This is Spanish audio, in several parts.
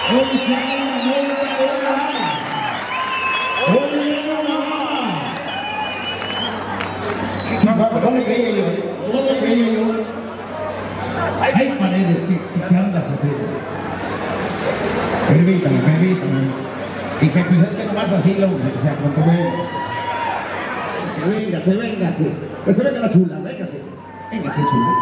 Hoy se habla América de una dama. Hoy viene una dama. Sí, papá, no le creía yo. No le creía yo. Ay, Paredes, ¿qué andas haciendo? Permítame. Dije, pues es que nomás así lo... O sea, cuando ve... Véngase. Que se venga la chula, véngase chula.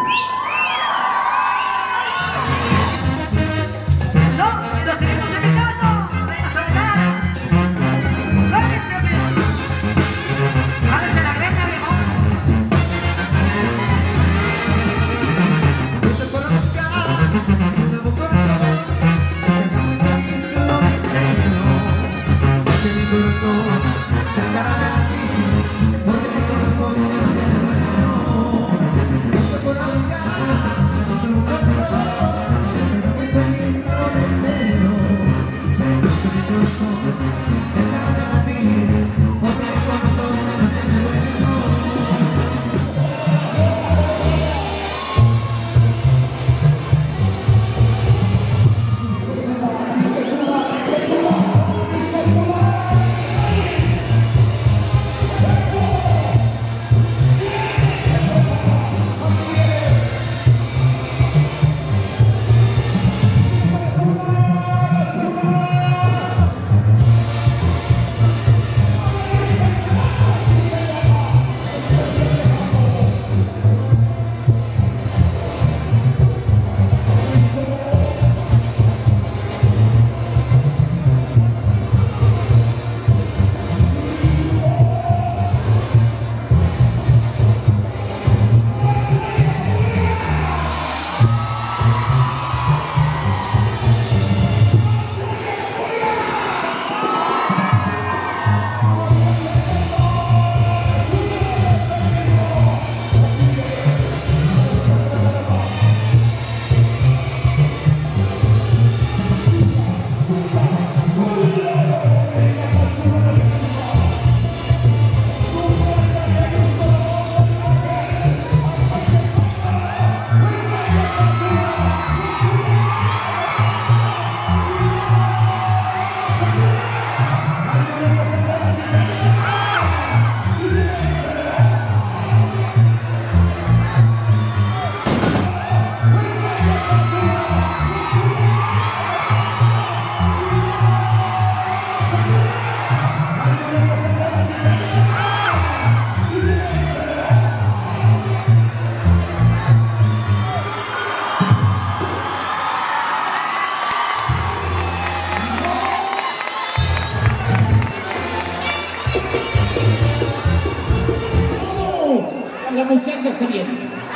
La muchacha está bien.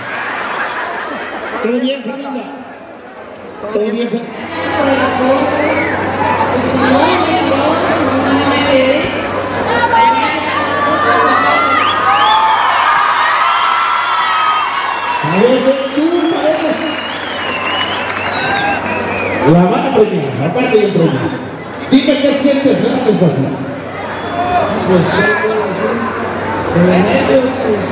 ¿Todo bien, familia? ¿Todo bien? La mano primero, aparte del trono. Dime qué sientes, ¿no? Qué fácil. Pues de nervios,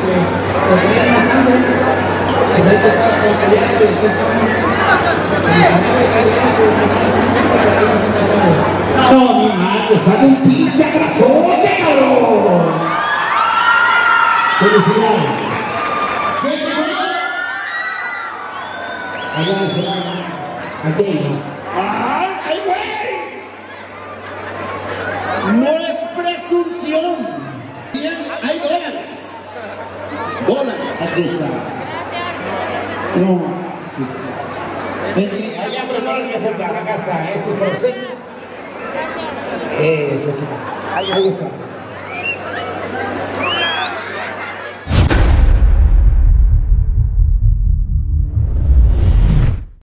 no, mi madre, sale un pinche abrazote, cabrón. Felicidades. Allá se van aquellos. ¡Ay, güey! No es presunción. Bien, hay dólares. Aquí está. No, aquí está. Allá preparen mi ejemplar, acá está. Esto es para usted. Gracias. Eso, chica. Ahí está.